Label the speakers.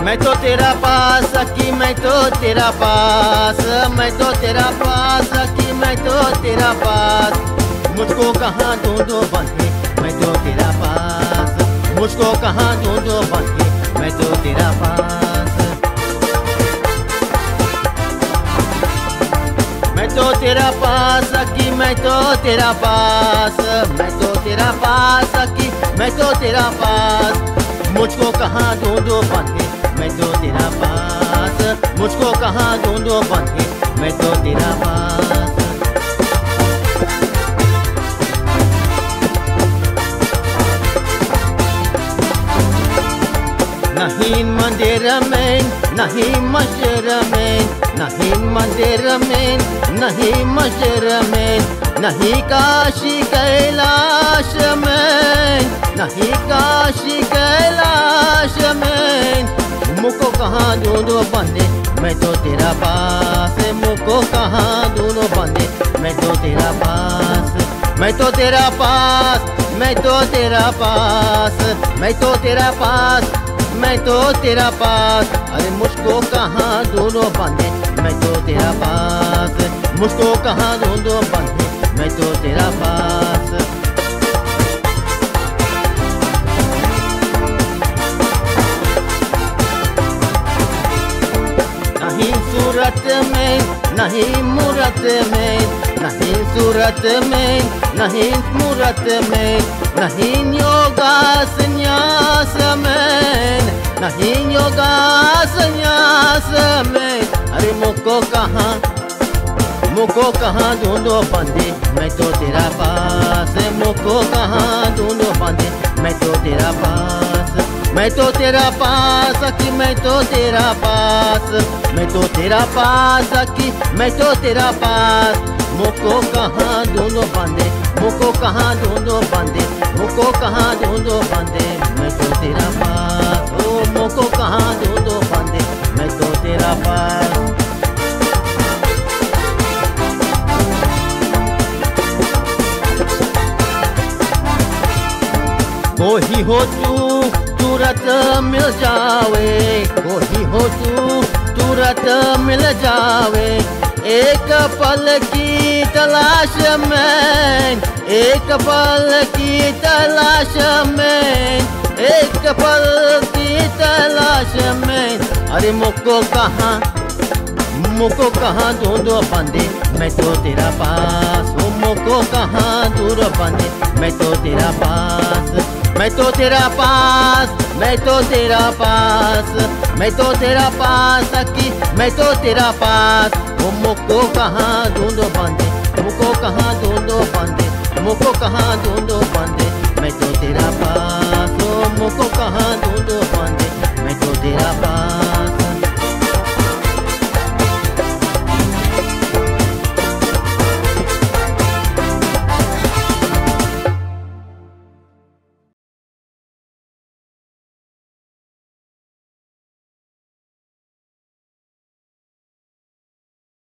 Speaker 1: मैं तो तेरा पास सखी, मैं तो तेरा पास, मैं तो तेरा पास सखी, मैं तो तेरा पास। मुझको कहाँ ढूंढो बंधे, मैं तो तेरा पास, मुझको कहाँ ढूंढो बंधे, मैं तो तेरा पास। मैं तो तेरा पास सखी, मैं तो तेरा पास, मैं तो तेरा पास सखी, मैं तो तेरा पास। मुझको कहाँ ढूंढो बंधे, मैं तो तेरा पास, मुझको कहाँ ढूंढो बंधे, मैं तो तेरा पास। नहीं मंदिर में, नहीं मस्जिद में, नहीं मंदिर में, नहीं मस्जिद में, नहीं काशी कैलाश में, नहीं काशी कैलाश में। मुझको कहाँ ढूंढो बंधे, मैं तो तेरा पास, मुझको कहाँ ढूंढो बंधे, मैं तो तेरा पास, मैं तो तेरा पास, मैं तो तेरा पास, मैं तो तेरा पास, मैं तो तेरा पास। अरे मुझको कहाँ ढूंढो बंधे, मैं तो तेरा पास, मुझको कहाँ ढूंढो बंधे, मैं तो तेरा पास। नहीं सूरत में, नहीं मूरत में, नहीं सूरत में, नहीं मूरत में, नहीं योगा संन्यास में, नहीं योगा संन्यास में। अरे मुझको कहाँ ढूंढो बंधे, मैं तो तेरा पास, मुझको कहाँ ढूंढो बंधे, मैं तो तेरा पास, मैं तो तेरा पास सखी, मैं तो तेरा पास, मैं तो तेरा पास सखी, मैं तो तेरा पास। मुझको कहाँ ढूंढो बंधे, मुझको कहाँ ढूंढो बंधे, मुझको कहाँ ढूंढो बंधे, मैं तो तेरा पास। ओ मुझको कहाँ ढूंढो बंधे, मैं तो तेरा पास। कोई हो तू तुरंत मिल जावे, कोई हो तू तुरंत मिल जावे। एक पल की तलाश में, एक पल की तलाश में, एक पल की तलाश में। अरे मुझको कहाँ ढूंढो बंधे, मैं तो तेरा पास, ओ मुझको कहाँ दूर बंधे, मैं तो तेरा पास, मैं तो तेरा पास, मैं तो तेरा पास, मैं तो तेरा पास सखी, मैं तो तेरा पास। ओ मुझको कहाँ ढूंढो बंधे, मुझको कहाँ ढूंढो बंधे, मुझको कहाँ ढूंढो बंधे, मैं तो तेरा पास। ओ मुझको कहाँ ढूंढो बंधे, मैं तो तेरा पास।